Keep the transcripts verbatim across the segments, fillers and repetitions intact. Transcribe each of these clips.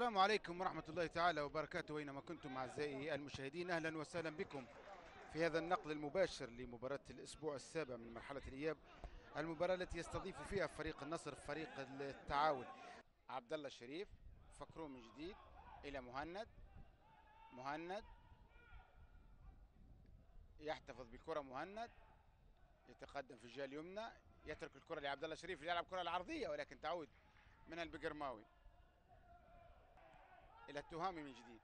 السلام عليكم ورحمة الله تعالى وبركاته، أينما كنتم أعزائي المشاهدين، أهلا وسهلا بكم في هذا النقل المباشر لمباراة الأسبوع السابع من مرحلة الإياب، المباراة التي يستضيف فيها فريق النصر فريق التعاون. عبد الله الشريف فكروه من جديد إلى مهند. مهند يحتفظ بالكرة، مهند يتقدم في الجهة اليمنى، يترك الكرة لعبد الله الشريف ليلعب كرة العرضية، ولكن تعود من البقرماوي إلى التهامي من جديد.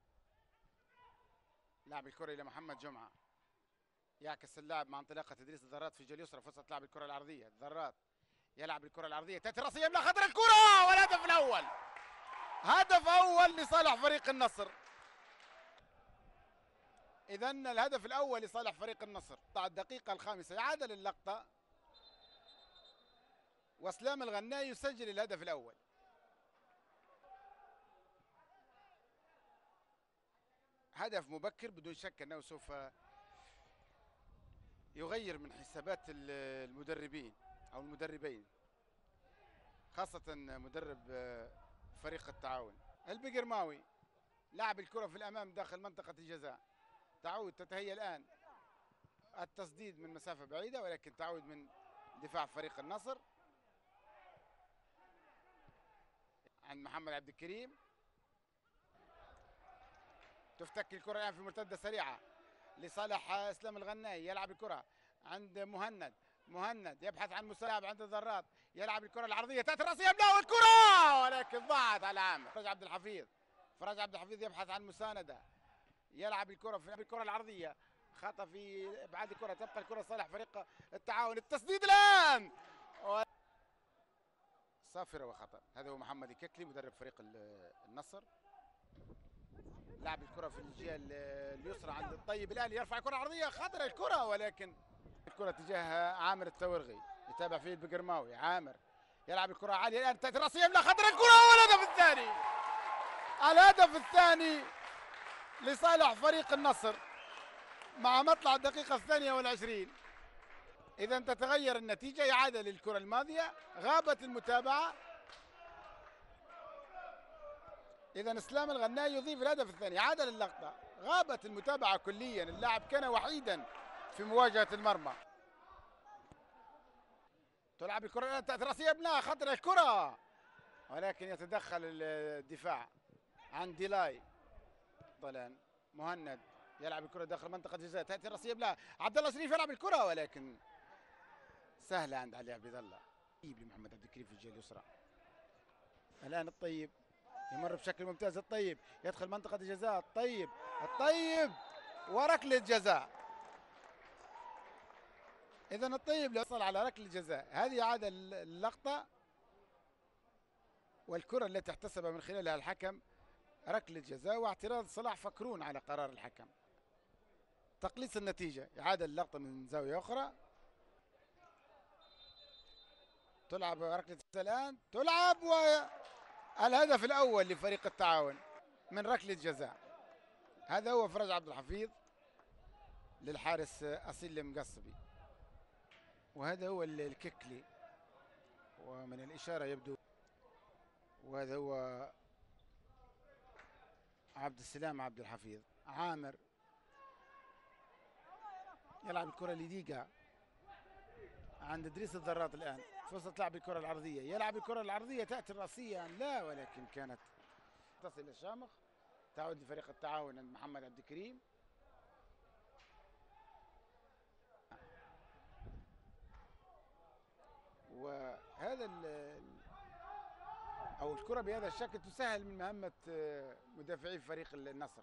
لعب الكرة إلى محمد جمعة، يعكس اللاعب مع انطلاقة إدريس الذرات في الجهة اليسرى، فرصة لعب الكرة العرضية. الذرات يلعب الكرة العرضية، تأتي رأسية يملأ خطر الكرة، والهدف الأول. هدف أول لصالح فريق النصر. إذا الهدف الأول لصالح فريق النصر. بعد الدقيقة الخامسة يعادل اللقطة، واسلام الغناي يسجل الهدف الأول. هدف مبكر بدون شك أنه سوف يغير من حسابات المدربين أو المدربين، خاصة مدرب فريق التعاون. البقرماوي لعب الكرة في الأمام داخل منطقة الجزاء، تعود تتهيأ الآن التسديد من مسافة بعيدة، ولكن تعود من دفاع فريق النصر عند محمد عبد الكريم. تفتك الكرة الآن في مرتدة سريعة لصالح اسلام الغناي، يلعب الكرة عند مهند. مهند يبحث عن مساعد عند الذرات، يلعب الكرة العرضية، تأتي الرأسية يمنع الكرة، ولكن ضاعت على عامر. فرج عبد الحفيظ، فرج عبد الحفيظ يبحث عن مساندة، يلعب الكرة في الكرة العرضية، خطأ في ابعاد الكرة، تبقى الكرة صالح فريق التعاون. التسديد الآن صافرة وخطأ. هذا هو محمد الككلي مدرب فريق النصر. لعب الكرة في الجهة اليسرى عند الطيب الآلي، يرفع الكرة عرضية، خطر الكرة، ولكن الكرة تجاه عامر التورغي، يتابع فيه البقرماوي. عامر يلعب الكرة عالية الآن، تأتي رأسية يملأ خطر الكرة، والهدف الثاني. الهدف الثاني لصالح فريق النصر مع مطلع الدقيقة الثانية والعشرين. إذا تتغير النتيجة، إعادة للكرة الماضية، غابت المتابعة. إذا اسلام الغناي يضيف الهدف الثاني، عادل اللقطة، غابت المتابعة كليا، اللاعب كان وحيدا في مواجهة المرمى. تلعب الكرة، تأتي رأسية ابناء خطر الكرة، ولكن يتدخل الدفاع عن ديلاي. ضلان مهند يلعب الكرة داخل منطقة الجزاء، تأتي رأسية ابناء عبد الله شريف يلعب الكرة، ولكن سهلة عند علي عبد الله. طيب لمحمد عبد الكريم في الجهة اليسرى. الآن الطيب يمر بشكل ممتاز، الطيب يدخل منطقة الجزاء، الطيب الطيب وركلة جزاء. إذا الطيب لو وصل على ركلة جزاء، هذه عادة اللقطة، والكرة التي احتسبها من خلالها الحكم ركلة جزاء، واعتراض صلاح فكرون على قرار الحكم. تقليص النتيجة، إعادة اللقطة من زاوية أخرى. تلعب ركلة جزاء الآن، تلعب، والهدف الأول لفريق التعاون من ركلة جزاء. هذا هو فرج عبد الحفيظ للحارس أصيل المقصبي، وهذا هو الككلي، ومن الإشارة يبدو، وهذا هو عبد السلام عبد الحفيظ. عامر يلعب الكرة لديقة عند إدريس الذرات، الآن فرصة لعب الكرة العرضية، يلعب الكرة العرضية، تأتي الرأسية لا، ولكن كانت تصل إلى الشامخ، تعود لفريق التعاون عند محمد عبد الكريم. وهذا أو الكرة بهذا الشكل تسهل من مهمة مدافعي فريق النصر،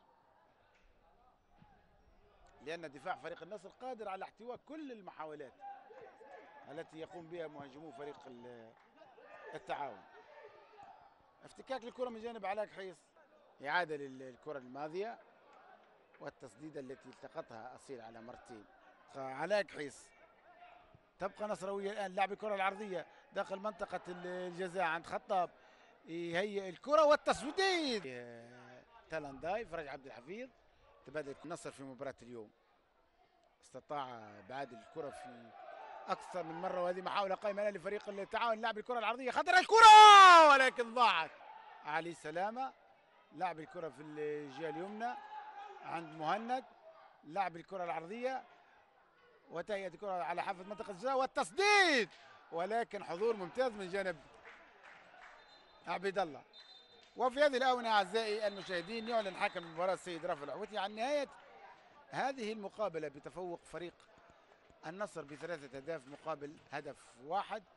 لأن دفاع فريق النصر قادر على احتواء كل المحاولات التي يقوم بها مهاجمو فريق التعاون. افتكاك الكرة من جانب علاء حيص، إعادة للكرة الماضية، والتسديدة التي التقطها أصيل على مرتين. علاء حيص، تبقى نصراوية الآن، لعب الكرة العرضية داخل منطقة الجزاء عند خطاب، يهيئ الكرة والتسديد. تالانداي فرج عبد الحفيظ. تبادل النصر في مباراة اليوم، استطاع بعاد الكرة في أكثر من مرة، وهذه محاولة قائمة لفريق التعاون، لعب الكرة العرضية، خطر الكرة، ولكن ضاعت. علي سلامة لعب الكرة في الجهة اليمنى عند مهند، لعب الكرة العرضية وتهيئة الكرة على حافة منطقة الجزاء والتصديد، ولكن حضور ممتاز من جانب عبيد الله. وفي هذه الآونة أعزائي المشاهدين يعلن حكم المباراة السيد رافع العويتي عن نهاية هذه المقابلة بتفوق فريق النصر بثلاثة أهداف مقابل هدف واحد.